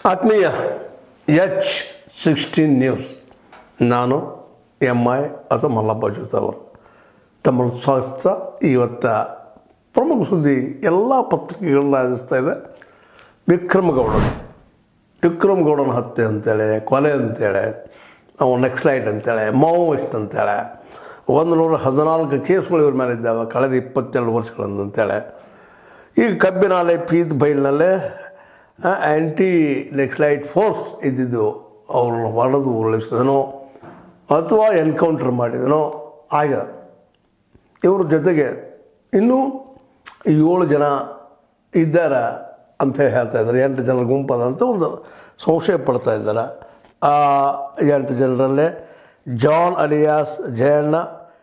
ಆತ್ಮೀಯ H16 news, ನಾನು MI ಅಥವಾ ಮಲ್ಲಪ್ಪ ಜೋತವರು ತಮ್ಮನ್ನು ಸ್ವಾಗತ. ಇವತ್ತ ಪ್ರಮುಖ ಸುದ್ದಿ ಎಲ್ಲ ಪತ್ರಿಕೆಗಳನ್ನ ಆದಿಸ್ತಾ ಇದೆ. ವಿಕ್ರಮ್ ಗೌಡನ ಹತ್ಯೆ ಅಂತೇಳಿ, ಕೊಲೆ ಅಂತೇಳಿ, ನಾವು ನೆಕ್ಸ್ಲೈಟ್ ಅಂತೇಳಿ, ಮಾವೋಯಿಸ್ಟ್ ಅಂತೇಳಿ 114 ಕೇಸ್ಗಳು ಇವ್ರ ಮೇಲೆ ಇದ್ದಾವೆ ಕಳೆದ 22 ವರ್ಷಗಳಿಂದ ಅಂತೇಳಿ. ಈಗ ಕಬ್ಬಿನಾಲೆ ಪೀತ್ ಬೈಲ್ನಲ್ಲೇ ಆ್ಯಂಟಿ ನೆಕ್ಸ್ಲೈಟ್ ಫೋರ್ಸ್ ಇದ್ದಿದ್ದು ಅವ್ರನ್ನ ಹೊಡೆದು ಉರುಳಿಸಿದನೋ ಅಥವಾ ಎನ್ಕೌಂಟರ್ ಮಾಡಿದನೋ ಆಗಿದೆ. ಇವ್ರ ಜೊತೆಗೆ ಇನ್ನೂ 7 ಜನ ಇದ್ದಾರೆ ಅಂಥೇಳಿ ಹೇಳ್ತಾ ಇದ್ದಾರೆ. 8 ಜನರ ಗುಂಪದ ಅಂತ ಒಂದು ಸಂಶಯ ಪಡ್ತಾ ಇದ್ದಾರೆ. ಆ 8 ಜನರಲ್ಲೇ ಜಾನ್ ಅಲಿಯಾಸ್ ಜಯಣ್ಣ,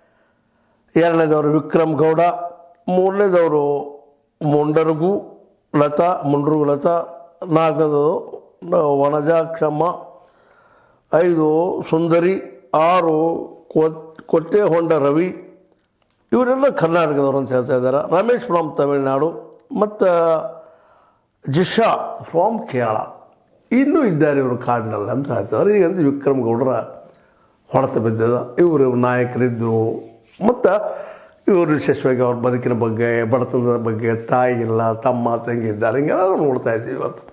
2ನೇದವರು ವಿಕ್ರಮ್ ಗೌಡ, 3ನೇದವರು ಮುಂಡರಗು ಲತಾ, 4ನೇದು ವನಜಾಕ್ಷಮ್ಮ, 5 ಸುಂದರಿ, 6 ಕೊಟ್ಟೆಹೊಂಡ ರವಿ, ಇವರೆಲ್ಲ ಕರ್ನಾಟಕದವರು ಅಂತ ಹೇಳ್ತಾ ಇದ್ದಾರೆ. ರಮೇಶ್ ಫ್ರಾಮ್ ತಮಿಳುನಾಡು ಮತ್ತು ಜಿಶಾ ಫ್ರಾಮ್ ಕೇರಳ ಇನ್ನೂ ಇದ್ದಾರೆ ಇವರು ಕಾಡಿನಲ್ಲಿ ಅಂತ ಹೇಳ್ತಾರೆ. ಈಗಂತ ವಿಕ್ರಮ್ ಗೌಡರ ಹೊಡೆತ ಬಿದ್ದದ. ಇವರು ನಾಯಕರಿದ್ದರು ಮತ್ತು ಇವರು ವಿಶೇಷವಾಗಿ ಅವ್ರ ಬದುಕಿನ ಬಗ್ಗೆ, ಬಡತನದ ಬಗ್ಗೆ, ತಾಯಿಗಿಲ್ಲ, ತಮ್ಮ ತಂಗಿ ಇದ್ದಾರೆ, ಹಿಂಗೆಲ್ಲ ನಾವು ನೋಡ್ತಾ ಇದ್ದೀವಿ ಇವತ್ತು.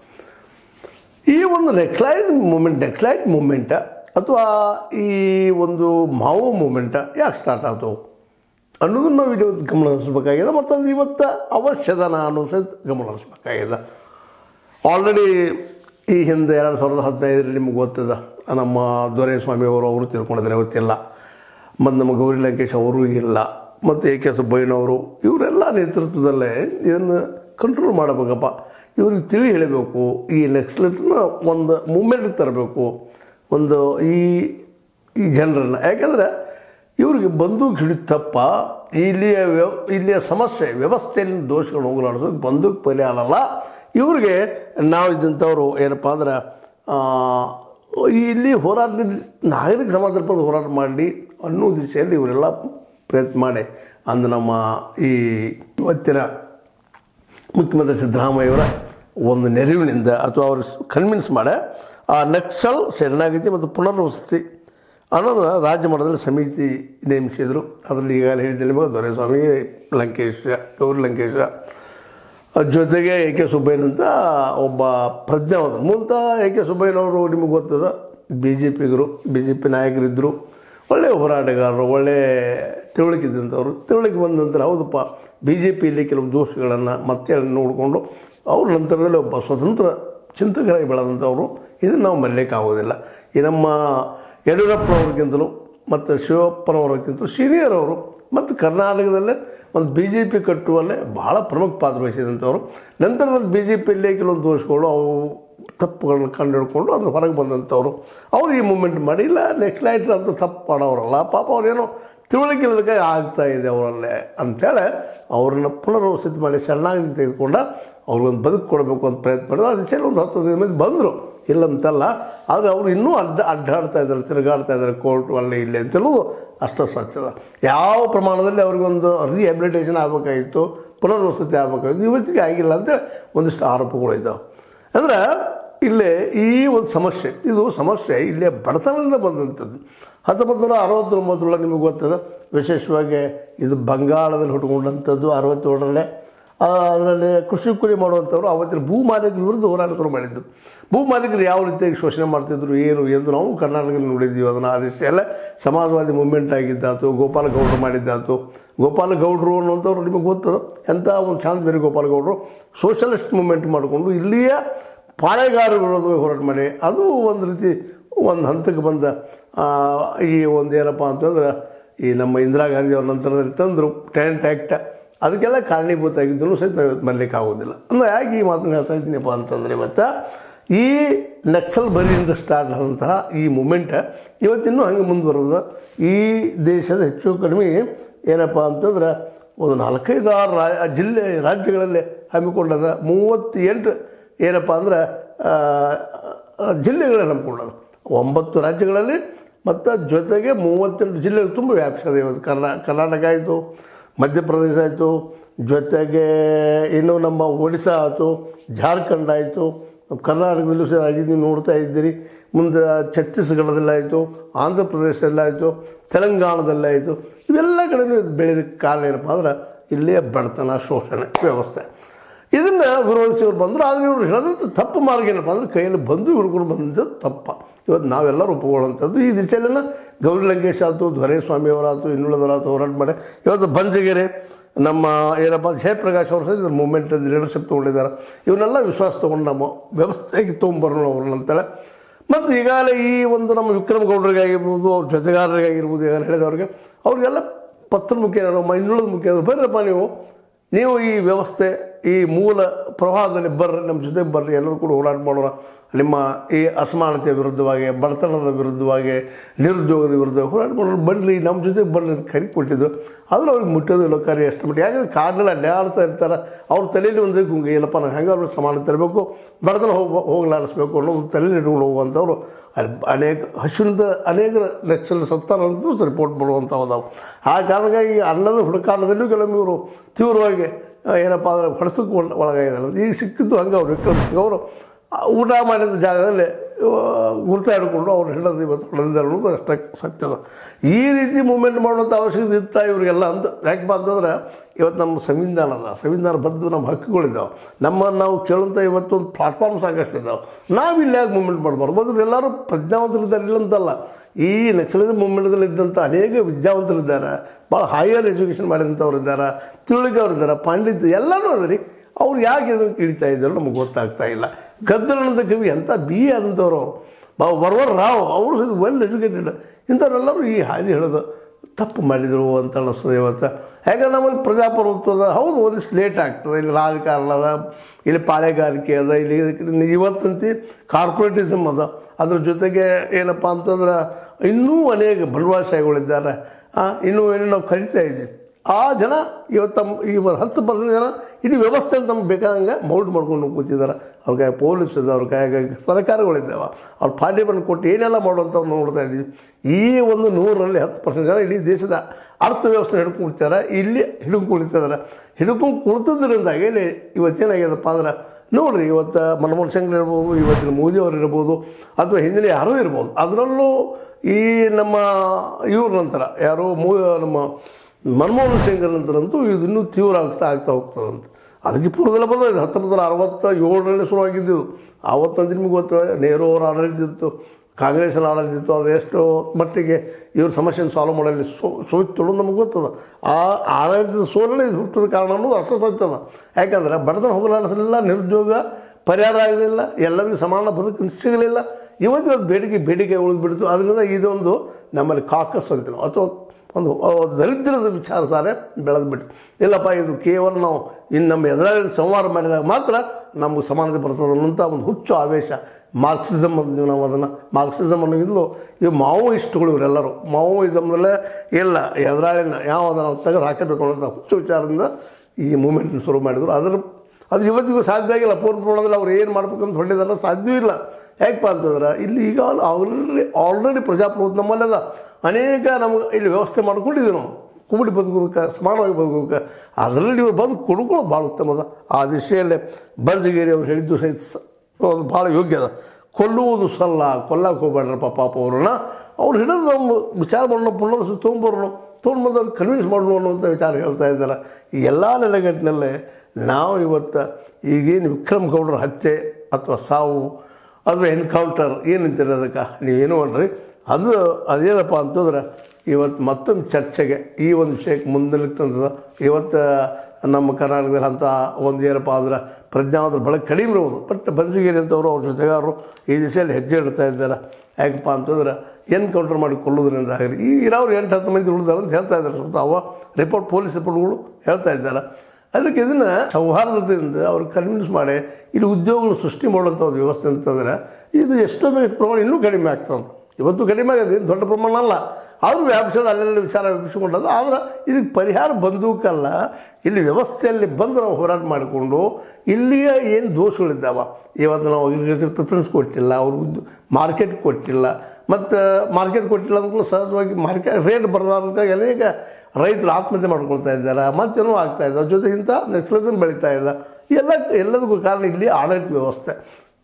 ಈ ಒಂದು ನೆಕ್ಸ್ಲೈಟ್ ಮೂಮೆಂಟ ಅಥವಾ ಈ ಒಂದು ಮಾವು ಮೂಮೆಂಟ ಯಾಕೆ ಸ್ಟಾರ್ಟ್ ಆಯಿತು ಅನ್ನೋದನ್ನು ನಾವು ಇವತ್ತು ಗಮನ ಹರಿಸ್ಬೇಕಾಗಿದೆ. ಮತ್ತು ಅದು ಇವತ್ತು ಅವಶ್ಯದ ನಾನು ಸಹಿತ ಗಮನ ಹರಿಸ್ಬೇಕಾಗಿದೆ. ಆಲ್ರೆಡಿ ಈ ಹಿಂದೆ 2015 ನಿಮಗೆ ಗೊತ್ತದ, ನಮ್ಮ ದೊರೆಸ್ವಾಮಿಯವರು ಅವರು ತಿಳ್ಕೊಂಡಿದ್ದಾರೆ, ಗೊತ್ತಿಲ್ಲ. ಮತ್ತು ನಮ್ಮ ಗೌರಿ ಲಂಕೇಶ್ ಅವರು ಇಲ್ಲ, ಮತ್ತು AK ಸುಬ್ಬಯ್ಯನವರು, ಇವರೆಲ್ಲ ನೇತೃತ್ವದಲ್ಲೇ ಇದನ್ನು ಕಂಟ್ರೋಲ್ ಮಾಡಬೇಕಪ್ಪ, ಇವ್ರಿಗೆ ತಿಳಿ ಹೇಳಬೇಕು, ಈ ನೆಕ್ಸ್ಲೈಟ್ನ ಒಂದು ಮೂಮೆಂಟ್ಗೆ ತರಬೇಕು ಒಂದು ಈ ಜನರನ್ನು. ಯಾಕೆಂದರೆ ಇವ್ರಿಗೆ ಬಂದೂಕು ಹಿಡಿದು ತಪ್ಪ, ಇಲ್ಲಿಯ ಸಮಸ್ಯೆ ವ್ಯವಸ್ಥೆಯಲ್ಲಿ ದೋಷಗಳು ಹೋಗಲಾಡಿಸೋದು ಬಂದೂಕು ಪೈಲೆ ಅಲ್ಲ. ಇವ್ರಿಗೆ ನಾವು ಇದ್ದಂಥವ್ರು ಏನಪ್ಪ ಅಂದ್ರೆ ಇಲ್ಲಿ ನಾಗರಿಕ ಸಮಾಜದ ಬಂದು ಹೋರಾಟ ಮಾಡಲಿ ಅನ್ನೋ ದಿಶೆಯಲ್ಲಿ ಇವರೆಲ್ಲ ಪ್ರಯತ್ನ ಮಾಡಿ ಅಂದು ನಮ್ಮ ಈ ಇವತ್ತಿನ ಮುಖ್ಯಮಂತ್ರಿ ಸಿದ್ದರಾಮಯ್ಯವರ ಒಂದು ನೆರವಿನಿಂದ ಅಥವಾ ಅವರು ಕನ್ವಿನ್ಸ್ ಮಾಡಿ ಆ ನಕ್ಸಲ್ ಶರಣಾಗತಿ ಮತ್ತು ಪುನರ್ವಸತಿ ಅನ್ನೋದನ್ನ ರಾಜ್ಯ ಮಟ್ಟದಲ್ಲಿ ಸಮಿತಿ ನೇಮಿಸಿದರು. ಅದರಲ್ಲಿ ಈಗಾಗಲೇ ಹೇಳಿದ್ದೆ ನಿಮಗೆ, ದೊರೆಸ್ವಾಮಿ, ಗೌರಿ ಲಂಕೇಶ ಜೊತೆಗೆ AK ಸುಬ್ಬಯ್ಯನಂತ ಒಬ್ಬ ಪ್ರಜ್ಞಾವಂತರು. ಮೂಲತಃ AK ಸುಬ್ಬಯ್ಯನವರು ನಿಮಗೆ ಗೊತ್ತದ, BJP ನಾಯಕರಿದ್ದರು, ಒಳ್ಳೆಯ ಹೋರಾಟಗಾರರು, ಒಳ್ಳೆಯ ತಿಳುವಳಿಕಿದ್ದಂಥವ್ರು. ತಿಳುವಳಿಕೆ ಬಂದ ನಂತರ ಹೌದಪ್ಪ BJPಯಲ್ಲಿ ಕೆಲವು ದೋಷಗಳನ್ನು ಮತ್ತೆ ನೋಡಿಕೊಂಡು ಅವ್ರ ನಂತರದಲ್ಲಿ ಒಬ್ಬ ಸ್ವತಂತ್ರ ಚಿಂತಕರಾಗಿ ಬೆಳೆದಂಥವ್ರು. ಇದನ್ನು ನಾವು ಮರೆಯಲಿಕ್ಕಾಗೋದಿಲ್ಲ. ಈ ನಮ್ಮ ಯಡಿಯೂರಪ್ಪನವ್ರಿಗಿಂತಲೂ ಮತ್ತು ಶಿವಪ್ಪನವ್ರಿಗಿಂತಲೂ ಸೀನಿಯರ್ ಅವರು ಮತ್ತು ಕರ್ನಾಟಕದಲ್ಲೇ ಒಂದು BJP ಕಟ್ಟುವಲ್ಲೇ ಭಾಳ ಪ್ರಮುಖ ಪಾತ್ರ ವಹಿಸಿದಂಥವ್ರು. ನಂತರದಲ್ಲಿ BJPಯಲ್ಲಿ ಕೆಲವೊಂದು ದೋಷಗಳು, ಅವು ತಪ್ಪುಗಳನ್ನ ಕಂಡು ಹಿಡ್ಕೊಂಡು ಅದ್ರ ಹೊರಗೆ ಬಂದಂಥವ್ರು. ಅವ್ರು ಈ ಮೂಮೆಂಟ್ ಮಾಡಿ ಇಲ್ಲ ನೆಕ್ಸ್ಲೈಟ್ ಅಂತ ತಪ್ಪು ಮಾಡೋರಲ್ಲ, ಪಾಪ ಅವ್ರೇನೋ ತಿಳುವಳಿಕೆ ಇಲ್ಲದಕ್ಕೆ ಆಗ್ತಾಯಿದೆ ಅವರಲ್ಲೇ ಅಂಥೇಳಿ ಅವ್ರನ್ನ ಪುನರ್ವಸತಿ ಮಾಡಿ ಶರಣಾಗತಿ ತೆಗೆದುಕೊಂಡ ಅವ್ರಿಗೊಂದು ಬದುಕು ಕೊಡಬೇಕು ಅಂತ ಪ್ರಯತ್ನ ಮಾಡಿದ್ರು. ಅದಕ್ಕೆ ಒಂದು 10 ಮಂದಿ ಬಂದರು, ಇಲ್ಲಂತಲ್ಲ. ಆದರೆ ಅವರು ಇನ್ನೂ ಅಡ್ಡಾಡ್ತಾ ಇದ್ದಾರೆ, ತಿರುಗಾಡ್ತಾ ಇದ್ದಾರೆ ಕೋರ್ಟು ಅಲ್ಲಿ ಇಲ್ಲಿ ಅಂತೇಳೋದು ಅಷ್ಟು ಸತ್ಯದ. ಯಾವ ಪ್ರಮಾಣದಲ್ಲಿ ಅವ್ರಿಗೊಂದು ರಿಹ್ಯಾಬಿಲಿಟೇಷನ್ ಆಗಬೇಕಾಗಿತ್ತು, ಪುನರ್ವಸತಿ ಆಗಬೇಕಾಗಿತ್ತು, ಇವತ್ತಿಗೆ ಆಗಿಲ್ಲ ಅಂತೇಳಿ ಒಂದಿಷ್ಟು ಆರೋಪಗಳು ಇದ್ದಾವೆ. ಅಂದರೆ ಇಲ್ಲೇ ಈ ಒಂದು ಸಮಸ್ಯೆ ಇಲ್ಲೇ ಬಡತನದಿಂದ ಬಂದಂಥದ್ದು. 1969 ನಿಮಗೆ ಗೊತ್ತದ, ವಿಶೇಷವಾಗಿ ಇದು ಬಂಗಾಳದಲ್ಲಿ ಹುಟ್ಟುಕೊಂಡಂಥದ್ದು. 67ರಲ್ಲೇ ಅದರಲ್ಲಿ ಕೃಷಿ ಕೂಲಿ ಮಾಡುವಂಥವ್ರು ಅವತ್ತಿನ ಭೂ ಮಾಲೀಕರ ವಿರುದ್ಧ ಹೋರಾಟಗಳು ಮಾಡಿದ್ದು. ಭೂ ಮಾಲೀಕರು ಯಾವ ರೀತಿಯಾಗಿ ಶೋಷಣೆ ಮಾಡ್ತಿದ್ರು ಏನು ಎಂದು ನಾವು ಕರ್ನಾಟಕದಲ್ಲಿ ನೋಡಿದ್ದೀವಿ. ಅದನ್ನು ಅದೆಲ್ಲ ಸಮಾಜವಾದಿ ಮೂಮೆಂಟ್ ಆಗಿದ್ದಾತು, ಗೋಪಾಲ ಗೌಡರು ಮಾಡಿದ್ದಾತು. ಗೋಪಾಲ ಗೌಡರು ಅನ್ನುವಂಥವ್ರು ನಿಮಗೆ ಗೊತ್ತದ, ಎಂಥ ಒಂದು ಚಾನ್ಸ್ ಬೇರೆ. ಗೋಪಾಲ ಗೌಡರು ಸೋಷಲಿಸ್ಟ್ ಮೂಮೆಂಟ್ ಮಾಡಿಕೊಂಡು ಇಲ್ಲಿಯ ಪಾಳೆಗಾರರ ವಿರೋಧ ಹೋರಾಟ ಮಾಡಿ ಅದು ಒಂದು ರೀತಿ ಒಂದು ಹಂತಕ್ಕೆ ಬಂದ. ಈ ಒಂದು ಏನಪ್ಪ ಅಂತಂದ್ರೆ ಈ ನಮ್ಮ ಇಂದಿರಾ ಗಾಂಧಿ ಅವ್ರ ನಂತರದಲ್ಲಿ ತಂದರು ಟೆನೆಂಟ್ ಆ್ಯಕ್ಟ್, ಅದಕ್ಕೆಲ್ಲ ಕಾರಣೀಭೂತ ಆಗಿದ್ದನ್ನು ಸಹಿತ ನಾವು ಇವತ್ತು ಮರಲಿಕ್ಕೆ ಆಗೋದಿಲ್ಲ. ಅಂದರೆ ಯಾಕೆ ಈ ಮಾತನ್ನು ಹೇಳ್ತಾ ಇದ್ದೀನಪ್ಪ ಅಂತಂದರೆ, ಇವತ್ತು ಈ ನಕ್ಸಲ್ ಬರಿಯಿಂದ ಸ್ಟಾರ್ಟ್ ಆದಂತಹ ಈ ಮೂಮೆಂಟ್ ಇವತ್ತಿನ್ನೂ ಹಂಗೆ ಮುಂದುವರೆದ. ಈ ದೇಶದ ಹೆಚ್ಚು ಕಡಿಮೆ ಏನಪ್ಪ ಅಂತಂದ್ರೆ ಒಂದು 4-5 ರಾಜ್ಯಗಳಲ್ಲಿ ಹಮ್ಮಿಕೊಂಡದ. 38 ಏನಪ್ಪ ಅಂದ್ರೆ ಜಿಲ್ಲೆಗಳಲ್ಲಿ ಹಮ್ಮಿಕೊಂಡದ, 9 ರಾಜ್ಯಗಳಲ್ಲಿ ಮತ್ತು ಜೊತೆಗೆ 38 ಜಿಲ್ಲೆಗಳು ತುಂಬ ವ್ಯಾಪಿಸಿದೆ. ಇವತ್ತು ಕರ್ನಾಟಕ ಆಯಿತು, ಮಧ್ಯಪ್ರದೇಶ ಆಯಿತು, ಜೊತೆಗೆ ಇನ್ನು ನಮ್ಮ ಒಡಿಶಾ ಆಯಿತು, ಜಾರ್ಖಂಡ್ ಆಯಿತು, ನಮ್ಮ ಕರ್ನಾಟಕದಲ್ಲೂ ಸಹ ಆಗಿದ್ದು ನೀವು ನೋಡ್ತಾ ಇದ್ದೀರಿ. ಮುಂದೆ ಛತ್ತೀಸ್ಗಢದಲ್ಲಾಯಿತು, ಆಂಧ್ರ ಪ್ರದೇಶದಲ್ಲಾಯಿತು, ತೆಲಂಗಾಣದಲ್ಲಾಯಿತು, ಇವೆಲ್ಲ ಕಡೆಯೂ ಇದು ಬೆಳೆಯೋದಕ್ಕೆ ಕಾರಣ ಏನಪ್ಪ ಅಂದ್ರೆ ಇಲ್ಲೇ ಬಡತನ, ಶೋಷಣೆ ವ್ಯವಸ್ಥೆ. ಇದನ್ನು ವಿರೋಧಿಸಿವ್ರು ಬಂದರು. ಆದರೆ ಇವರು ಹೇಳೋದಂಥ ತಪ್ಪು ಮಾರ್ಗ ಏನಪ್ಪ ಅಂದ್ರೆ ಕೈಯಲ್ಲಿ ಬಂದು ಹಿಡ್ಕೊಂಡು ಬಂದಿದ್ದು ತಪ್ಪ. ಇವತ್ತು ನಾವೆಲ್ಲರೂ ಒಪ್ಪಿಕೊಳ್ಳುವಂಥದ್ದು ಈ ದಿಶೆಯಲ್ಲೆಲ್ಲ ಗೌರಿ ಲಂಕೇಶ್ ಆಯಿತು, ದೊರೆಸ್ವಾಮಿಯವರಾಯ್ತು, ಇನ್ನುಳಿದವರಾಯ್ತು ಹೋರಾಟ ಮಾಡಿ ಇವತ್ತು ಬಂಜಗೆರೆ ನಮ್ಮ ಏನಪ್ಪ ಜಯಪ್ರಕಾಶ್ ಅವರು ಸಹ ಇದ್ರ ಮೂಮೆಂಟ್ ಲೀಡರ್ಶಿಪ್ ತೊಗೊಂಡಿದ್ದಾರೆ. ಇವನ್ನೆಲ್ಲ ವಿಶ್ವಾಸ ತೊಗೊಂಡು ನಮ್ಮ ವ್ಯವಸ್ಥೆಗೆ ತೊಗೊಂಬರೋಣ ಅವ್ರನ್ನ ಅಂತೇಳಿ. ಮತ್ತು ಈಗಾಗಲೇ ಈ ಒಂದು ನಮ್ಮ ವಿಕ್ರಮ್ ಗೌಡರಿಗಾಗಿರ್ಬೋದು, ಅವ್ರ ಜೊತೆಗಾರರಿಗಾಗಿರ್ಬೋದು, ಈಗಾಗಲೇ ಹೇಳಿದವ್ರಿಗೆ ಅವ್ರಿಗೆಲ್ಲ ಪತ್ರ ಮುಖ್ಯರು, ಇನ್ನುಳಿದ ಮುಖ್ಯರು, ಬರ್ರಪ್ಪ ನೀವು ಈ ವ್ಯವಸ್ಥೆ ಈ ಮೂಲ ಪ್ರವಾಹದಲ್ಲಿ ಬರ್ರಿ, ನಮ್ಮ ಜೊತೆಗೆ ಬರ್ರಿ, ಎಲ್ಲರೂ ಕೂಡ ಹೋರಾಟ ಮಾಡೋಣ. ನಿಮ್ಮ ಈ ಅಸಮಾನತೆಯ ವಿರುದ್ಧವಾಗಿ, ಬಡತನದ ವಿರುದ್ಧವಾಗಿ, ನಿರುದ್ಯೋಗದ ವಿರುದ್ಧ ಹೋರಾಟ ಮಾಡೋಣ, ಬನ್ನಿರಿ ನಮ್ಮ ಜೊತೆಗೆ ಬರ್ರಿ ಅಂತ ಕರೆ ಕೊಟ್ಟಿದ್ದು. ಆದರೂ ಅವ್ರಿಗೆ ಮುಟ್ಟೋದಿಲ್ಲ ಕರೆ ಎಷ್ಟು ಮಟ್ಟಿಗೆ. ಯಾಕಂದರೆ ಕಾಡಿನಲ್ಲಿ ಅಡ್ಡಾಡ್ತಾ ಇರ್ತಾರೆ. ಅವ್ರ ತಲೆಯಲ್ಲಿ ಒಂದು ಗುಂಗೆ ಇಲ್ಲಪ್ಪ ನಂಗೆ ಹಂಗೆ ಅವ್ರಿಗೆ ಸಮಾನತೆ ತರಬೇಕು, ಬಡತನ ಹೋಗಲಾಡಿಸ್ಬೇಕು ಅನ್ನೋ ಒಂದು ತಲೆಯಲ್ಲಿ ಇಟ್ಕೊಂಡು ಹೋಗುವಂಥವ್ರು ಅನೇಕ ಹಸಿವಿಂದ ಅನೇಕ ಲಕ್ಷ ಸತ್ತಾರಂತೂ ರಿಪೋರ್ಟ್ ಬರುವಂಥ ಹೋದವು. ಆ ಕಾರಣಕ್ಕಾಗಿ ಅನ್ನದ ಹುಡುಕಾಟದಲ್ಲೂ ಕೆಲವೊಮ್ಮೆ ಇವರು ತೀವ್ರವಾಗಿ ಏನಪ್ಪ ಅಂದರೆ ಹೊಡೆಸಕ್ಕೆ ಒಳಗಾಗಿದ್ದಾರೆ. ಈಗ ಸಿಕ್ಕಿದ್ದು ಹಂಗೆ ಅವರು ವಿಕ್ರಮ್ ಸಿಂಗ್ ಅವರು ಊಟ ಮಾಡಿದ ಜಾಗದಲ್ಲಿ ಗುರ್ತ ಹಿಡ್ಕೊಂಡು ಅವ್ರು ಹಿಡಿದು ಇವತ್ತು ಹೊಡೆದಿದ್ದಾರೆ ಅನ್ನೋದು ಅಷ್ಟೇ ಸತ್ಯದ. ಈ ರೀತಿ ಮೂವ್ಮೆಂಟ್ ಮಾಡುವಂಥ ಅವಶ್ಯಕತೆ ಇತ್ತ ಇವರಿಗೆಲ್ಲ ಅಂತ. ಯಾಕಪ್ಪ ಅಂತಂದ್ರೆ ಇವತ್ತು ನಮ್ಮ ಸಂವಿಧಾನ ಬದ್ದು ನಮ್ಮ ಹಕ್ಕುಗಳಿದ್ದಾವೆ. ನಮ್ಮನ್ನು ನಾವು ಕೇಳುವಂಥ ಇವತ್ತೊಂದು ಪ್ಲಾಟ್ಫಾರ್ಮ್ ಸಾಕಷ್ಟಿದ್ದಾವೆ. ನಾವಿಲ್ಲಿ ಯಾಕೆ ಮೂವ್ಮೆಂಟ್ ಮಾಡಬಾರ್ದು? ಮೊದಲು ಎಲ್ಲರೂ ಪ್ರಜ್ಞಾವಂತರಿದ್ದಾರೆ, ಇಲ್ಲಂತಲ್ಲ. ಈ ನಕ್ಸಲಿಸಮ್ ಮೂವ್ಮೆಂಟ್ದಲ್ಲಿ ಇದ್ದಂಥ ಅನೇಕ ವಿದ್ಯಾವಂತರಿದ್ದಾರೆ, ಭಾಳ ಹೈಯರ್ ಎಜುಕೇಷನ್ ಮಾಡಿದಂಥವ್ರು ಇದ್ದಾರೆ, ತಿಳುವಳಿಕೆ ಅವರಿದ್ದಾರೆ, ಪಾಂಡಿತ್ಯ ಎಲ್ಲನೂ ಅದ ರೀ. ಅವ್ರು ಯಾಕೆ ಇದನ್ನು ಇಳಿತಾ ಇದ್ದಾರೋ ನಮಗೆ ಗೊತ್ತಾಗ್ತಾ ಇಲ್ಲ. ಗದ್ದಲನಂದ ಕವಿ ಎಂಥ ಬಿ ಎ ಆದಂಥವ್ರು, ವರವರ್ ರಾವ್ ಅವರು ವೆಲ್ ಎಜುಕೇಟೆಡ್, ಇಂಥವ್ರೆಲ್ಲರೂ ಈ ಹಾದಿ ಹೇಳೋದು ತಪ್ಪು ಮಾಡಿದರು ಅಂತ ಅನ್ನಿಸ್ತದೆ ಇವತ್ತು. ಯಾಕಂದ್ರೆ ನಮ್ಮಲ್ಲಿ ಪ್ರಜಾಪ್ರಭುತ್ವದ ಹೌದು ಒಂದಿಷ್ಟು ಲೇಟ್ ಆಗ್ತದೆ. ಇಲ್ಲಿ ರಾಜಕಾರಣ ಅದ, ಇಲ್ಲಿ ಪಾಳೆಗಾರಿಕೆ ಅದ, ಇಲ್ಲಿ ಇವತ್ತಂತಿ ಕಾರ್ಪೊರೇಟಿಸಮ್ ಅದ. ಅದ್ರ ಜೊತೆಗೆ ಏನಪ್ಪ ಅಂತಂದ್ರೆ ಇನ್ನೂ ಅನೇಕ ಬಂಡವಾಳಶಾಹಿಗಳಿದ್ದಾರೆ. ಇನ್ನೂ ಏನೋ ನಾವು ಕರಿತಾ ಇದ್ದೀವಿ. ಆ ಜನ ಇವತ್ತು ತಮ್ಮ ಈ 10% ಜನ ಇಡೀ ವ್ಯವಸ್ಥೆ ತಮ್ಗೆ ಬೇಕಾದಂಗೆ ಮೌಲ್ಡ್ ಮಾಡ್ಕೊಂಡು ಕೂತಿದ್ದಾರೆ. ಅವ್ರ ಕೈ ಪೊಲೀಸ್ ಇದೆ, ಅವ್ರ ಕೈಯಾಗ ಸರ್ಕಾರಗಳಿದ್ದಾವೆ, ಅವ್ರ ಪಾರ್ಟಿಮೆಂಟ್ ಕೊಟ್ಟು ಏನೆಲ್ಲ ಮಾಡುವಂಥವ್ರು ನೋಡ್ತಾ ಇದ್ದೀವಿ. ಈ ಒಂದು 100ರಲ್ಲಿ 10% ಜನ ಇಡೀ ದೇಶದ ಅರ್ಥವ್ಯವಸ್ಥೆ ಹಿಡ್ಕೊಂಡು ಕುಳಿತಾರೆ, ಇಲ್ಲಿ ಹಿಡ್ಕೊಂಡು ಕುಳಿತಿದ್ದಾರೆ. ಹಿಡ್ಕೊಂಡು ಕುಳಿತದ್ರಿಂದಾಗಿ ಇವತ್ತೇನಾಗ್ಯದಪ್ಪ ಅಂದ್ರೆ ನೋಡಿರಿ, ಇವತ್ತು ಮನಮೋಹನ್ ಸಿಂಗ್ ಇರ್ಬೋದು, ಇವತ್ತಿನ ಮೋದಿಯವರು ಇರ್ಬೋದು, ಅಥವಾ ಹಿಂದಿನ ಯಾರೂ ಇರ್ಬೋದು. ಅದರಲ್ಲೂ ಈ ನಮ್ಮ ಇವ್ರ ನಂತರ ಯಾರೋ ನಮ್ಮ ಮನಮೋಹನ್ ಸಿಂಗ್ ನಂತರಂತೂ ಇದು ಇನ್ನೂ ತೀವ್ರ ಆಗ್ತಾ ಹೋಗ್ತದಂತ. ಅದಕ್ಕೆ ಪೂರ್ವದೆಲ್ಲ ಬಂದಿದೆ. 1967ರಲ್ಲಿ ಶುರುವಾಗಿದ್ದು. ಆವತ್ತಂದ್ರೆ ನಿಮಗೆ ಗೊತ್ತದ, ನೆಹರು ಅವರ ಆಡಳಿತ ಇತ್ತು, ಕಾಂಗ್ರೆಸ್ನ ಆಡಳಿತ ಇತ್ತು. ಅದು ಎಷ್ಟು ಮಟ್ಟಿಗೆ ಇವ್ರ ಸಮಸ್ಯೆನ ಸಾಲ್ವ್ ಮಾಡಲಿ ಸೋತಳು ನಮಗೆ ಗೊತ್ತದ. ಆ ಆಡಳಿತದ ಸೋಲಲ್ಲಿ ಇದು ಹುಟ್ಟಿದ ಕಾರಣ ಅನ್ನೋದು ಅಷ್ಟು ಸತ್ಯದ. ಯಾಕಂದರೆ ಬಡತನ ಹೋಗಲಾಡಿಸಲಿಲ್ಲ, ನಿರುದ್ಯೋಗ ಪರಿಹಾರ ಆಗಲಿಲ್ಲ, ಎಲ್ಲರಿಗೂ ಸಮಾನ ಬದುಕು ಸಿಗಲಿಲ್ಲ. ಇವತ್ತು ಅದು ಬೇಡಿಕೆ ಉಳಿದ್ಬಿಡ್ತು. ಅದರಿಂದ ಇದೊಂದು ನಮ್ಮಲ್ಲಿ ಕಾಕಸ್ ಅಂತೀವಿ, ಅಥವಾ ಒಂದು ದರಿದ್ರದ ವಿಚಾರಧಾರೆ ಬೆಳೆದ್ಬಿಟ್ಟು ಇಲ್ಲಪ್ಪ ಇದು ಕೇವಲ ನಾವು ಇನ್ನು ನಮ್ಮ ಎದುರಾಳಿ ಸಂವಾದ ಮಾಡಿದಾಗ ಮಾತ್ರ ನಮಗೆ ಸಮಾನತೆ ಬರ್ತದೆ ಅನ್ನೋಂಥ ಒಂದು ಹುಚ್ಚು ಆವೇಶ. ಮಾರ್ಕ್ಸಿಸಮ್ ಅಂತೀವಿ ನಾವು ಅದನ್ನು. ಮಾರ್ಕ್ಸಿಸಮ್ ಅನ್ನೋದಿಲ್ಲ, ಇವು ಮಾವೋಯಿಸ್ಟ್ಗಳು ಇವರೆಲ್ಲರೂ ಮಾವೋಯಿಸಮ್ನಲ್ಲೇ ಇಲ್ಲ, ಎದುರಾಳಿನ ಯಾವುದನ್ನು ನಾವು ತೆಗೆದು ಹಾಕಬೇಕು ಅನ್ನೋಂಥ ಹುಚ್ಚು ವಿಚಾರದಿಂದ ಈ ಮೂಮೆಂಟ್ನ ಶುರು ಮಾಡಿದರು. ಅದು ಇವತ್ತಿಗೂ ಸಾಧ್ಯ ಆಗಿಲ್ಲ. ಪೂರ್ಣ ಪ್ರಮಾಣದಲ್ಲಿ ಅವ್ರು ಏನು ಮಾಡ್ಬೇಕಂತ ಹೊಡೆದಾರ ಸಾಧ್ಯವೂ ಇಲ್ಲ. ಯಾಕಪ್ಪ ಅಂತಂದ್ರೆ ಇಲ್ಲಿ ಈಗ ಆಲ್ರೆಡಿ ಪ್ರಜಾಪ್ರಭುತ್ವ ನಮ್ಮಲ್ಲದ ಅನೇಕ ನಮಗೆ ಇಲ್ಲಿ ವ್ಯವಸ್ಥೆ ಮಾಡ್ಕೊಂಡಿದ್ದೀವಿ ನಾವು ಕೂಡಿ ಬದುಕೋದಕ್ಕೆ, ಸಮಾನವಾಗಿ ಬದುಕೋದಕ್ಕೆ. ಅದರಲ್ಲಿ ಇವರು ಬದುಕು ಕೊಡ್ಕೊಳ್ಳೋದು ಭಾಳ ಉತ್ತಮದ. ಆ ದಿಶೆಯಲ್ಲೇ ಬಂಜಗೇರಿ ಅವ್ರು ಹೇಳಿದ್ದು ಸಹಿತ ಅದು ಭಾಳ ಯೋಗ್ಯ ಅದ. ಕೊಲ್ಲುವುದು ಸಲ್ಲ, ಕೊಲ್ಲಕ್ಕೆ ಹೋಗ್ಬೇಡ್ರಪ್ಪ ಪಾಪ ಅವ್ರನ್ನ. ಅವ್ರು ಹಿಡಿದು ನಮ್ಮ ವಿಚಾರ ಮಾಡೋಣ, ಪುನರ್ವಸ ತೊಗೊಂಡ್ಬಂದವ್ರು ಕನ್ವಿನ್ಸ್ ಮಾಡೋಣ ಅನ್ನುವಂಥ ವಿಚಾರ ಹೇಳ್ತಾ ಇದ್ದಾರೆ. ಈ ಎಲ್ಲ ನೆಲೆಗಟ್ಟಿನಲ್ಲೇ ನಾವು ಇವತ್ತು ಈಗೇನು ವಿಕ್ರಮ್ ಗೌಡರ ಹತ್ಯೆ ಅಥವಾ ಸಾವು ಅಥವಾ ಎನ್ಕೌಂಟರ್ ಏನಂತೀರಿ ಅದಕ್ಕೆ ನೀವೇನು ಅನ್ರಿ, ಅದೇನಪ್ಪ ಅಂತಂದ್ರೆ ಇವತ್ತು ಮತ್ತೊಂದು ಚರ್ಚೆಗೆ ಈ ಒಂದು ವಿಷಯಕ್ಕೆ ಮುಂದೆಲಿತ್ತಂತದ. ಇವತ್ತು ನಮ್ಮ ಕರ್ನಾಟಕದಲ್ಲಿ ಅಂಥ ಒಂದು ಏನಪ್ಪ ಅಂದ್ರೆ ಪ್ರಜ್ಞಾವಂತರ ಬಳಕೆ ಕಡಿಮೆ ಇರೋದು. ಬಟ್ ಬಂಜಗೇರಿ ಅಂತವರು ಅವ್ರ ಜೊತೆಗಾರರು ಈ ದಿಶೆಯಲ್ಲಿ ಹೆಜ್ಜೆ ಇಡ್ತಾ ಇದ್ದಾರೆ. ಯಾಕಪ್ಪ ಅಂತಂದ್ರೆ ಎನ್ಕೌಂಟರ್ ಮಾಡಿ ಕೊಲ್ಲೋದ್ರಿಂದ ಆಗಲಿ ಈ ಇರೋರು 8-10 ಮಂದಿ ಉಳಿದಾರೆ ಅಂತ ಹೇಳ್ತಾ ಇದ್ದಾರೆ. ಸ್ವತಃ ಪೊಲೀಸ್ ರಿಪೋರ್ಟ್ಗಳು ಹೇಳ್ತಾ ಇದ್ದಾರೆ. ಅದಕ್ಕೆ ಇದನ್ನು ಸೌಹಾರ್ದತೆಯಿಂದ ಅವ್ರಿಗೆ ಕನ್ವಿನ್ಸ್ ಮಾಡಿ ಇಲ್ಲಿ ಉದ್ಯೋಗಗಳು ಸೃಷ್ಟಿ ಮಾಡುವಂಥ ಒಂದು ವ್ಯವಸ್ಥೆ ಅಂತಂದರೆ ಇದು ಎಷ್ಟೋ ಬೇಗ ಪ್ರಮಾಣ ಇನ್ನೂ ಕಡಿಮೆ ಆಗ್ತದೆ. ಇವತ್ತು ಕಡಿಮೆ ಆಗಿದೆ, ದೊಡ್ಡ ಪ್ರಮಾಣ ಅಲ್ಲ, ಆದರೂ ವ್ಯಾಪಿಸೋದು ಅಲ್ಲೆಲ್ಲ ವಿಚಾರ ವ್ಯಾಪಿಸಿಕೊಂಡದ್ದು. ಆದರೆ ಇದಕ್ಕೆ ಪರಿಹಾರ ಬಂದೂಕಲ್ಲ, ಇಲ್ಲಿ ವ್ಯವಸ್ಥೆಯಲ್ಲಿ ಬಂದು ನಾವು ಹೋರಾಟ ಮಾಡಿಕೊಂಡು ಇಲ್ಲಿಯ ಏನು ದೋಷಗಳಿದ್ದಾವೆ, ಇವತ್ತು ನಾವು ಅಗ್ರಿಕಲ್ಚರ್ ಪ್ರಿಫರೆನ್ಸ್ ಕೊಟ್ಟಿಲ್ಲ, ಅವ್ರಿಗೆ ಮಾರ್ಕೆಟ್ ಕೊಟ್ಟಿಲ್ಲ, ಮತ್ತು ಮಾರ್ಕೆಟ್ ಕೊಟ್ಟಿಲ್ಲ ಅಂದ್ರೂ ಸಹಜವಾಗಿ ಮಾರ್ಕೆಟ್ ರೇಟ್ ಬರೋದಕ್ಕಾಗಿ ಅನೇಕ ರೈತರು ಆತ್ಮಹತ್ಯೆ ಮಾಡ್ಕೊಳ್ತಾ ಇದ್ದಾರೆ, ಮತ್ತೇನೋ ಆಗ್ತಾಯಿದ್ದಾರೆ. ಜೊತೆ ಇಂಥ ನಕ್ಸಲಿಸಮ್ ಬೆಳೀತಾ ಇದೆ. ಎಲ್ಲದಕ್ಕೂ ಕಾರಣ ಇಲ್ಲಿ ಆಡಳಿತ ವ್ಯವಸ್ಥೆ.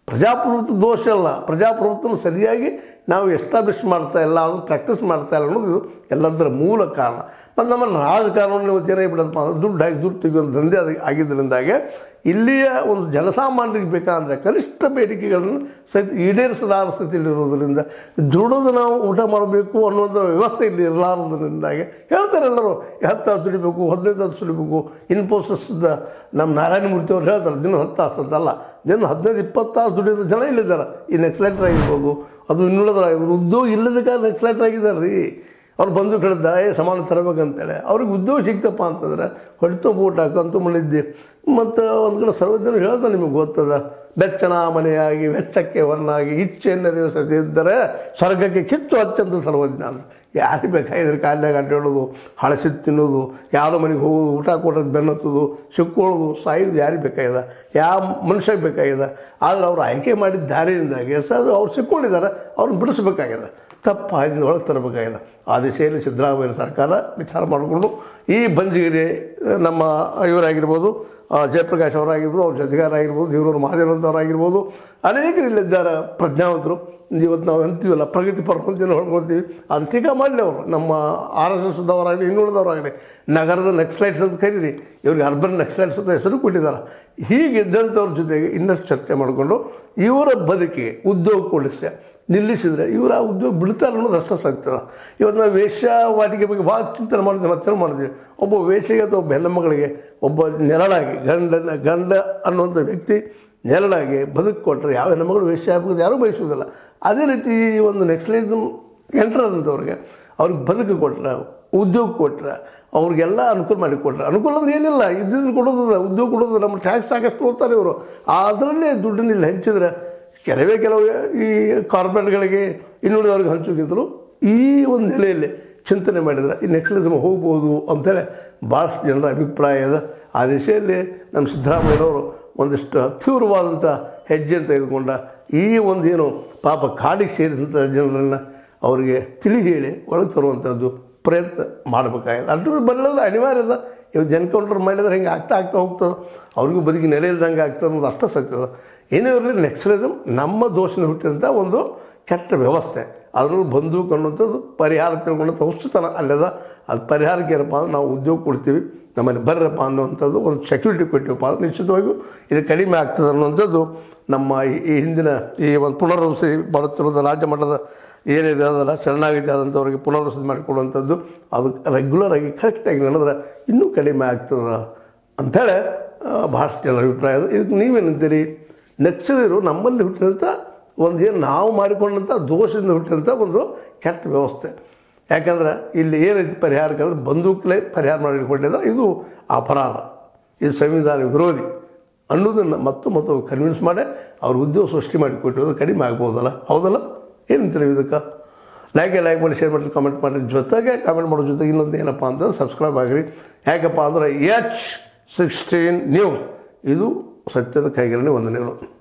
ಪ್ರಜಾಪ್ರಭುತ್ವ ದೋಷ ಅಲ್ಲ, ಪ್ರಜಾಪ್ರಭುತ್ವನ ಸರಿಯಾಗಿ ನಾವು ಎಸ್ಟಾಬ್ಲಿಷ್ ಮಾಡ್ತಾ ಇಲ್ಲ, ಅದು ಪ್ರಾಕ್ಟೀಸ್ ಮಾಡ್ತಾ ಇಲ್ಲ ಅನ್ನೋದು ಎಲ್ಲದರ ಮೂಲ ಕಾರಣ. ಮತ್ತು ನಮ್ಮಲ್ಲಿ ರಾಜಕಾರಣ ಏನಾಗಿಬಿಡೋದಪ್ಪ ಅಂದ್ರೆ ದುಡ್ಡು ತೆಗೆಯುವಂಥ ದಂಧೆ ಅದು ಆಗಿದ್ದರಿಂದಾಗೆ ಇಲ್ಲಿಯ ಒಂದು ಜನಸಾಮಾನ್ಯರಿಗೆ ಬೇಕಾದ ಕನಿಷ್ಠ ಬೇಡಿಕೆಗಳನ್ನು ಸಹಿತ ಈಡೇರಿಸಲಾರ ಸ್ಥಿತಿಯಲ್ಲಿರೋದರಿಂದ ದುಡಿದು ನಾವು ಊಟ ಮಾಡಬೇಕು ಅನ್ನುವಂಥ ವ್ಯವಸ್ಥೆ ಇಲ್ಲಿ ಇರಲಾರದ್ರಿಂದಾಗೆ ಹೇಳ್ತಾರೆ ಎಲ್ಲರೂ 10 ತಾಸು ದುಡಿಬೇಕು, 15 ತಾಸು ದುಡಿಬೇಕು. ಇನ್ಫೋಸಿಸ್ದ ನಮ್ಮ ನಾರಾಯಣಮೂರ್ತಿ ಅವ್ರು ಹೇಳ್ತಾರೆ ದಿನ 10 ತಾಸು ಅಂತಲ್ಲ, ದಿನ 15-20 ತಾಸು ದುಡಿಯೋದು ಜನ ಇಲ್ಲಿದ್ದಾರೆ. ಈ ನಕ್ಸಲೈಟರ್ ಆಗಿರ್ಬೋದು, ಅದು ಇನ್ನುಳಿದ್ರಾಗಿರ್ಬೋದು, ಉದ್ಯೋಗ ಇಲ್ಲದಕ್ಕೆ ನಕ್ಸಲೈಟರ್ ಆಗಿದ್ದಾರೆ ರೀ. ಅವ್ರು ಬಂದು ಕೇಳಿದ್ದಾರೆ ಸಮಾನ ತರಬೇಕಂತೇಳಿ. ಅವ್ರಿಗೆ ಉದ್ಯೋಗ ಸಿಗ್ತಪ್ಪ ಅಂತಂದ್ರೆ ಹೊಡಿತು ಊಟ ಹಾಕಂತೂ ಮಳಿದ್ದೆ. ಮತ್ತು ಒಂದು ಕಡೆ ಸರ್ವಜ್ಞರು ಹೇಳ್ತಾರೆ, ನಿಮಗೆ ಗೊತ್ತದ, ಬೆಚ್ಚನ ಮನೆಯಾಗಿ ವೆಚ್ಚಕ್ಕೆ ಹೊನ್ನಾಗಿ ಇಚ್ಛೆಯನ್ನು ಸತಿ ಇದ್ದರೆ ಸ್ವರ್ಗಕ್ಕೆ ಕಿಚ್ಚು ಹಚ್ಚಂತ ಸರ್ವಜ್ಞ ಅಂತ. ಯಾರಿಗೆ ಬೇಕಾಗಿದ್ರೆ ಕಾಯಿಲೆಗೆ ಅಡ್ಡಾಡೋದು, ಹಳಸಿದ್ದು ತಿನ್ನೋದು, ಯಾವುದೋ ಮನೆಗೆ ಹೋಗೋದು, ಊಟ ಕೊಡೋದು, ಬೆನ್ನತ್ತೋದು, ಸಿಕ್ಕೊಳ್ಳೋದು, ಸಾಯೋದು ಯಾರಿಗೆ ಬೇಕಾಗಿದೆ? ಯಾವ ಮನುಷ್ಯಗೆ ಬೇಕಾಗಿದೆ? ಆದರೆ ಅವ್ರು ಆಯ್ಕೆ ಮಾಡಿದ ದಾರಿಯಿಂದಾಗಿ ಅವ್ರು ಸಿಕ್ಕೊಂಡಿದ್ದಾರೆ, ಅವ್ರನ್ನ ಬಿಡಿಸ್ಬೇಕಾಗಿದೆ, ತಪ್ಪು ಹಾದಿಯಿಂದ ಒಳಗೆ ತರಬೇಕಾಗಿದೆ. ಆ ದಿಶೆಯಲ್ಲಿ ಸಿದ್ದರಾಮಯ್ಯ ಸರ್ಕಾರ ವಿಚಾರ ಮಾಡಿಕೊಂಡು ಈ ಬಂಜಗಿರಿ ನಮ್ಮ ಇವರಾಗಿರ್ಬೋದು, ಜಯಪ್ರಕಾಶ್ ಅವರಾಗಿರ್ಬೋದು, ಅವ್ರ ಜೊತೆಗಾರಾಗಿರ್ಬೋದು, ಇವರು ಮಹಾದೇವಂತವರಾಗಿರ್ಬೋದು, ಅನೇಕರು ಇಲ್ಲಿದ್ದಾರೆ ಪ್ರಜ್ಞಾವಂತರು. ಇವತ್ತು ನಾವು ಅಂತೀವಲ್ಲ ಪ್ರಗತಿಪರ ಅಂತ ಹೊಡ್ಕೊಳ್ತೀವಿ, ಅದು ಟೀಕಾ ಮಾಡಲಿ ಅವರು. ನಮ್ಮ RSSದವರಾಗಲಿ ಇನ್ನುಳಿದವರಾಗಲಿ ನಗರದ ನಕ್ಸಲೈಟ್ಸ್ ಅಂತ ಕರೀರಿ, ಇವ್ರಿಗೆ ಅರ್ಬನ್ ನಕ್ಸಲೈಟ್ಸ್ ಅಂತ ಹೆಸರು ಕೊಟ್ಟಿದ್ದಾರೆ. ಹೀಗಿದ್ದಂಥವ್ರ ಜೊತೆಗೆ ಇನ್ನಷ್ಟು ಚರ್ಚೆ ಮಾಡಿಕೊಂಡು ಇವರ ಬದುಕಿಗೆ ಉದ್ಯೋಗ ಕೊಡಿಸಿ ನಿಲ್ಲಿಸಿದರೆ ಇವರು ಆ ಉದ್ಯೋಗ ಬಿಡ್ತಾರೆ ಅನ್ನೋದು ಅಷ್ಟೇ ಸತ್ಯ. ಇವತ್ತು ನಾವು ವೇಶ್ಯಾವಾಟಿಕೆ ಬಗ್ಗೆ ಭಾಳ ಚಿಂತನೆ ಮಾಡಿದ್ವಿ, ಮತ್ತೆ ಮಾಡಿದ್ವಿ. ಒಬ್ಬ ವೇಶ್ಯೆಗೆ ಅಥವಾ ಒಬ್ಬ ಹೆಣ್ಣುಮಗಳಿಗೆ ಒಬ್ಬ ನೆರಳಾಗಿ ಗಂಡ ಅನ್ನುವಂಥ ವ್ಯಕ್ತಿ ನೆರಳಾಗಿ ಬದುಕು ಕೊಟ್ಟರೆ ಯಾವ ಹೆಣ್ಣುಮಗಳು ವೇಶ್ಯ ಆಗ್ಬೋದು ಯಾರೂ ಬಯಸೋದಿಲ್ಲ. ಅದೇ ರೀತಿ ಒಂದು ನಕ್ಸಲೈಸಮ್ ಎಂಟ್ರಂಥವ್ರಿಗೆ ಅವ್ರಿಗೆ ಬದುಕು ಕೊಟ್ಟರೆ, ಉದ್ಯೋಗ ಕೊಟ್ಟರೆ, ಅವ್ರಿಗೆಲ್ಲ ಅನುಕೂಲ ಮಾಡಿಕೊಟ್ರೆ. ಅನುಕೂಲ ಅಂದ್ರೆ ಏನಿಲ್ಲ, ಇದ್ದಿದ್ದನ್ನು ಕೊಡೋದು, ಉದ್ಯೋಗ ಕೊಡೋದು. ನಮ್ಮ ಟ್ಯಾಕ್ಸ್ ಸಾಕಷ್ಟು ಕೊಡ್ತಾರೆ ಇವರು, ಅದರಲ್ಲೇ ದುಡ್ಡನ್ನ ಇಲ್ಲಿ ಹಂಚಿದ್ರೆ ಕೆಲವು ಈ ಕಾರ್ಪೊರೇಟ್ಗಳಿಗೆ ಇನ್ನುಳಿದವ್ರಿಗೆ ಹಂಚೋಗಿದ್ರು ಈ ಒಂದು ನೆಲೆಯಲ್ಲಿ ಚಿಂತನೆ ಮಾಡಿದರೆ ಈ ನಕ್ಸಲಿಸಮ್ ಹೋಗ್ಬೋದು ಅಂಥೇಳಿ ಭಾಳಷ್ಟು ಜನರ ಅಭಿಪ್ರಾಯ ಇದೆ. ಆ ದಿಶೆಯಲ್ಲಿ ನಮ್ಮ ಸಿದ್ದರಾಮಯ್ಯನವರು ಒಂದಿಷ್ಟು ತೀವ್ರವಾದಂಥ ಹೆಜ್ಜೆಯನ್ನು ತೆಗೆದುಕೊಂಡ ಈ ಒಂದು ಏನು ಪಾಪ ಕಾಡಿಗೆ ಸೇರಿದಂಥ ಜನರನ್ನು ಅವರಿಗೆ ತಿಳಿ ಹೇಳಿ ಒಳಗೆ ತರುವಂಥದ್ದು ಪ್ರಯತ್ನ ಮಾಡಬೇಕಾಗಿದೆ. ಅಲ್ಲರೂ ಬರಲಿಲ್ಲ ಅನಿವಾರ್ಯದ. ಇವಾಗ ಎನ್ಕೌಂಟರ್ ಮಾಡಿದ್ರೆ ಹಿಂಗೆ ಆಗ್ತಾ ಹೋಗ್ತದೆ, ಅವ್ರಿಗೂ ಬದುಕಿ ನೆಲೆ ಇಲ್ದಂಗೆ ಆಗ್ತದೆ ಅನ್ನೋದು ಅಷ್ಟೇ ಸತ್ಯದ. ಏನೇ ಇರಲಿ ನಕ್ಸಲಿಸಮ್ ನಮ್ಮ ದೋಷದಿಂದ ಹುಟ್ಟಿದಂಥ ಒಂದು ಕೆಟ್ಟ ವ್ಯವಸ್ಥೆ. ಅದರಲ್ಲೂ ಬಂದೂಕು ಅನ್ನುವಂಥದ್ದು ಪರಿಹಾರ ತಿಳ್ಕೊಂಡಂಥ ಹುಚ್ಚುತನ ಅಲ್ಲದ. ಅದು ಪರಿಹಾರಕ್ಕೆ ಏನಪ್ಪ ಅಂದ್ರೆ ನಾವು ಉದ್ಯೋಗ ಕೊಡ್ತೀವಿ, ನಮ್ಮಲ್ಲಿ ಬರ್ರಪ್ಪ ಅನ್ನುವಂಥದ್ದು ಒಂದು ಸೆಕ್ಯೂರಿಟಿ ಕೊಟ್ಟಿವಪ್ಪ ಅಂದ್ರೆ ನಿಶ್ಚಿತವಾಗಿಯೂ ಇದು ಕಡಿಮೆ ಆಗ್ತದೆ ಅನ್ನುವಂಥದ್ದು ನಮ್ಮ ಈ ಹಿಂದಿನ ಈ ಒಂದು ಪುನರ್ವಸತಿ ಮಾಡುತ್ತಿರೋದು ರಾಜ್ಯ ಮಟ್ಟದ ಏನಿದೆ ಅದಲ್ಲ ಶರಣಾಗತಿ ಆದಂಥವ್ರಿಗೆ ಪುನರ್ವಸತಿ ಮಾಡಿಕೊಡುವಂಥದ್ದು ಅದು ರೆಗ್ಯುಲರಾಗಿ ಕರೆಕ್ಟಾಗಿ ನಡೆದ್ರೆ ಇನ್ನೂ ಕಡಿಮೆ ಆಗ್ತದೆ ಅಂಥೇಳಿ ಭಾಳಷ್ಟು ಜನರ ಅಭಿಪ್ರಾಯ ಇದೆ. ಇದಕ್ಕೆ ನೀವೇನಂತೀರಿ? ನಕ್ಸಲರು ನಮ್ಮಲ್ಲಿ ಹುಟ್ಟಿದಂಥ ಒಂದು ಏನು ನಾವು ಮಾಡಿಕೊಂಡಂಥ ದೋಷದಿಂದ ಹುಟ್ಟಿದಂಥ ಒಂದು ಕೆಟ್ಟ ವ್ಯವಸ್ಥೆ. ಯಾಕಂದ್ರೆ ಇಲ್ಲಿ ಏನೈತಿ ಪರಿಹಾರಕ್ಕೆ ಅಂದರೆ ಬಂದೂಕಲೇ ಪರಿಹಾರ ಮಾಡಿಕೊಂಡಿದ್ದಾರೆ. ಇದು ಅಪರಾಧ, ಇದು ಸಂವಿಧಾನ ವಿರೋಧಿ ಅನ್ನೋದನ್ನು ಮತ್ತು ಕನ್ವಿನ್ಸ್ ಮಾಡಿ ಅವ್ರ ಉದ್ಯೋಗ ಸೃಷ್ಟಿ ಮಾಡಿಕೊಟ್ಟಿರೋದು ಕಡಿಮೆ ಆಗ್ಬೋದಲ್ಲ, ಹೌದಲ್ಲ? ಏನಂತೀರಿ ಇದಕ್ಕೆ? ಲೈಕ್ ಮಾಡಿ, ಶೇರ್ ಮಾಡಿ, ಕಾಮೆಂಟ್ ಮಾಡಿ. ಜೊತೆಗೆ ಕಾಮೆಂಟ್ ಮಾಡೋ ಜೊತೆಗೆ ಇನ್ನೊಂದು ಏನಪ್ಪ ಅಂತಂದ್ರೆ ಸಬ್ಸ್ಕ್ರೈಬ್ ಆಗಿರಿ. ಯಾಕಪ್ಪ ಅಂದ್ರೆ H16 ನ್ಯೂಸ್ ಇದು ಸತ್ಯದ ಕೈಗರಣೆ ವಂದನೆಗಳು.